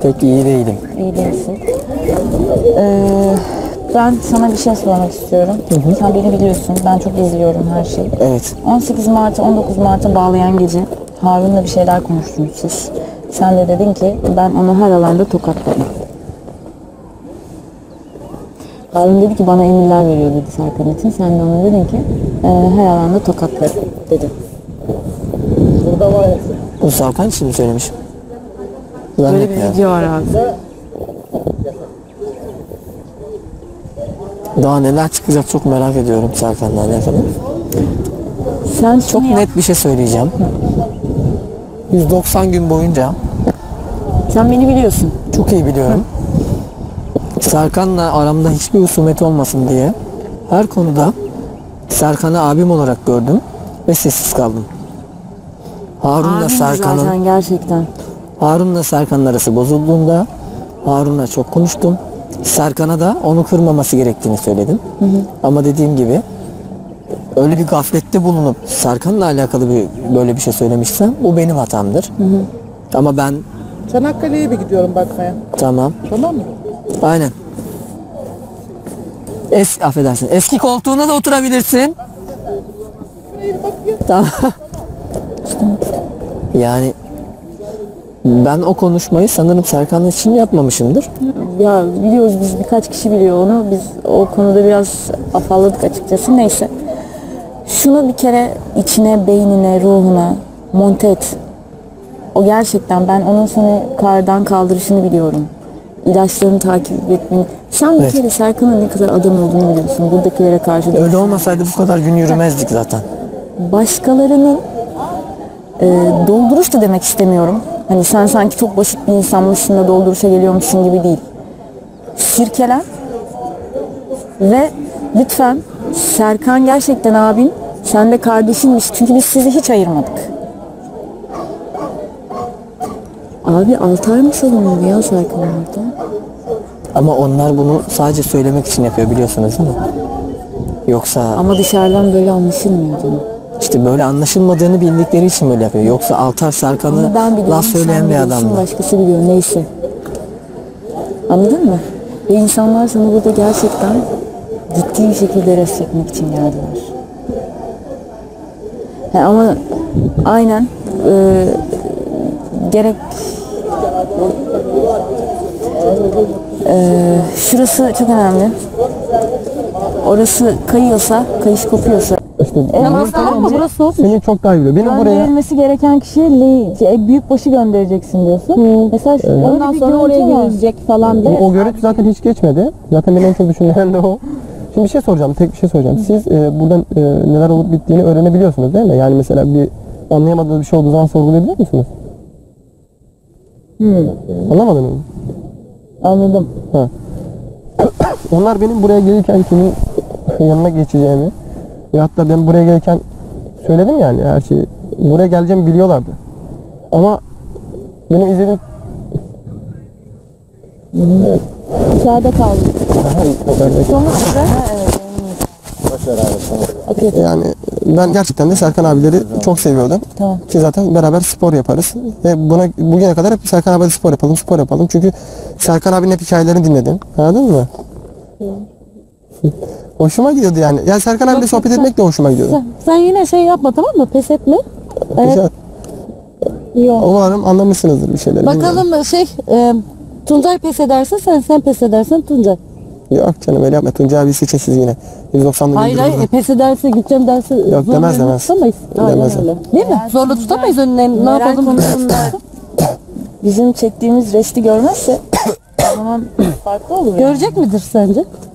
Pek iyi değilim. İyi değilsin. Ben sana bir şey sormak istiyorum. Sen beni biliyorsun. Ben çok izliyorum her şeyi. Evet. 18 Mart'ı 19 Mart'a bağlayan gece Harun'la bir şeyler konuştunuz siz. Sen de dedin ki ben onu her alanda tokatladım. Harun dedi ki bana emirler veriyor dedi Serkan için. Sen de ona dedin ki her alanda tokatladım dedin. Burada var ya. Bu Serkan için mi söylemişim? Böyle bir video var abi. Daha neler çıkacak çok merak ediyorum Serkan'la alakalı. Sen Çok net bir şey söyleyeceğim. 190 gün boyunca Sen beni biliyorsun. çok iyi biliyorum. Serkan'la aramda hiçbir husumet olmasın diye her konuda Serkan'ı abim olarak gördüm ve sessiz kaldım. Harun'la Serkan'ın zaten gerçekten. Harun'la Serkan'ın arası bozulduğunda Harun'la çok konuştum. Serkan'a da onu kırmaması gerektiğini söyledim. Ama dediğim gibi öyle bir gaflette bulunup Serkan'la alakalı böyle bir şey söylemişsem bu benim hatamdır. Ama ben Çanakkale'ye bir gidiyorum bakmaya. tamam. Tamam mı? Aynen. Affedersin. Eski koltuğuna da oturabilirsin. Tamam. Yani ben o konuşmayı sanırım Serkan için yapmamışımdır. Ya biliyoruz biz, birkaç kişi biliyor onu. Biz o konuda biraz afalladık açıkçası. Neyse. Şunu bir kere içine, beynine, ruhuna monte et. O gerçekten ben onun seni kardan kaldırışını biliyorum. İlaçlarını takip etmeni. Sen bir kere Serkan'ın ne kadar adam olduğunu biliyorsun. Buradakilere karşı. Öyle olmasaydı bu kadar gün yürümezdik zaten. Başkalarının dolduruş da demek istemiyorum. Hani sen sanki çok basit bir insanmışsın da dolduruşa geliyormuşsun gibi değil. Sirkelen ve lütfen Serkan gerçekten abin, sen de kardeşinmiş. Çünkü biz sizi hiç ayırmadık. Abi altar mı salınıyor ya Serkan orada? Ama onlar bunu sadece söylemek için yapıyor biliyorsunuz değil mi? Yoksa Ama dışarıdan böyle anlaşılmıyor canım. işte böyle anlaşılmadığını bildikleri için böyle yapıyor. Yoksa Altar Serkan'ı Ama ben biliyorum, laf söyleyen sen bir biliyorsun, adamdı. başkası biliyor, neyse. Anladın mı? Ve insanlar sana burada gerçekten ciddi bir şekilde res çekmek için geldiler. Ama aynen gerek şurası çok önemli. Orası kayıyorsa, kayış kopuyorsa. Ama burası o. Seni çok daha iyi biliyor. Benim buraya Gönderilmesi gereken kişiye büyükbaşı göndereceksin diyorsun. Mesela ondan sonra oraya gelecek falan diye. O görüntü zaten hiç geçmedi. Zaten benim en çok düşündüğüm de o. Şimdi bir şey soracağım, tek bir şey soracağım. Siz buradan neler olup bittiğini öğrenebiliyorsunuz değil mi? Yani mesela bir anlayamadığınız bir şey olduğu zaman sorgulayabiliyor musunuz? Anlamadın mı? Anladım. Ha. Onlar benim buraya gelirken kimin yanına geçeceğimi ve hatta ben buraya gelirken söyledim yani her şeyi. Buraya geleceğimi biliyorlardı. Ama benim izlediğim İçeride kaldım. Sonuçta yani ben gerçekten de Serkan abileri çok seviyordum. Tamam. Ki zaten beraber spor yaparız. Ve bugüne kadar hep Serkan abiyle spor yapalım. Çünkü Serkan abinin hep hikayelerini dinledim. Anladın mı? Hoşuma gidiyordu yani. Yani Serkan abiyle sohbet etmek de hoşuma gidiyordu. sen yine şey yapma, tamam mı? Pes etme. Evet. Yok. Umarım anlamışsınızdır bir şeyler. Bakalım Tuncay pes ederse sen pes edersen Tuncay. Yok canım öyle yapma. Tuncay abi seçin siz yine. 190'lı Hayır pes ederse gideceğim derse Yok, demez. tutamayız. Demez. Öyle. Değil mi? Zorla tutamayız önüne. Ne yapalım konusunda? Bizim çektiğimiz resti görmezse o zaman farklı olur. Görecek midir sence?